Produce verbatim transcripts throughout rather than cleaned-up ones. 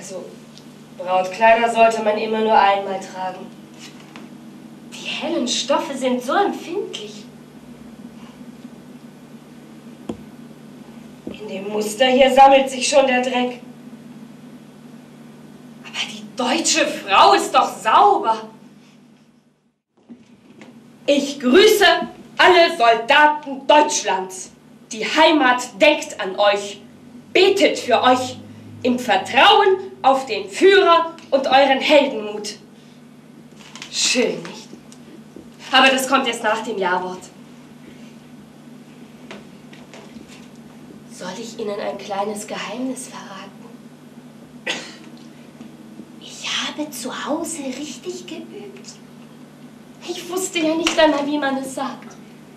Also, Brautkleider sollte man immer nur einmal tragen. Die hellen Stoffe sind so empfindlich. In dem Muster hier sammelt sich schon der Dreck. Aber die deutsche Frau ist doch sauber. Ich grüße alle Soldaten Deutschlands. Die Heimat denkt an euch, betet für euch, im Vertrauen auf den Führer und euren Heldenmut. Schön, nicht? Aber das kommt jetzt nach dem Ja-Wort. Soll ich Ihnen ein kleines Geheimnis verraten? Ich habe zu Hause richtig geübt. Ich wusste ja nicht einmal, wie man es sagt.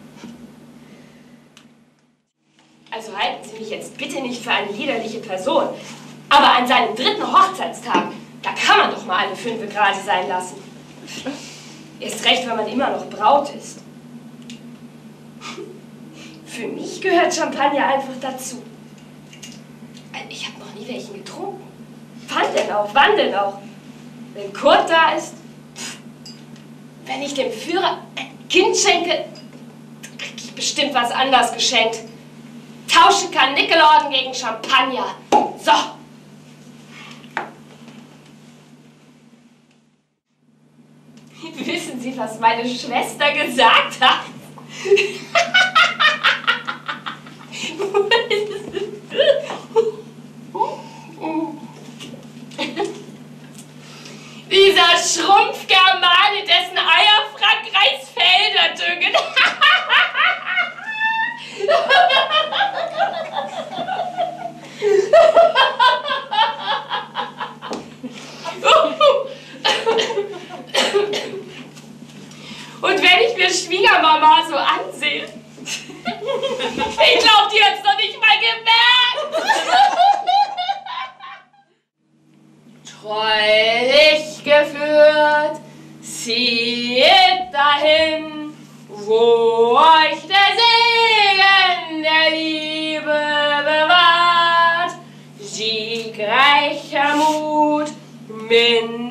Also halten Sie mich jetzt bitte nicht für eine liederliche Person. Aber an seinem dritten Hochzeitstag, da kann man doch mal eine Fünfe gerade sein lassen. Erst recht, wenn man immer noch Braut ist. Für mich gehört Champagner einfach dazu. Ich habe noch nie welchen getrunken. Wann denn auch? Wann denn auch? Wenn Kurt da ist, wenn ich dem Führer ein Kind schenke, kriege ich bestimmt was anderes geschenkt. Tausche Karnickelorden gegen Champagner. So. Wissen Sie, was meine Schwester gesagt hat? Dieser Schrumpfgermane, dessen Eier Frankreichs Felder düngen. Und wenn ich mir Schwiegermama so ansehe, ich glaube, die hat's noch nicht mal gemerkt. Treulich geführt, zieht dahin, wo euch der Segen der Liebe bewahrt. Siegreicher Mut, Min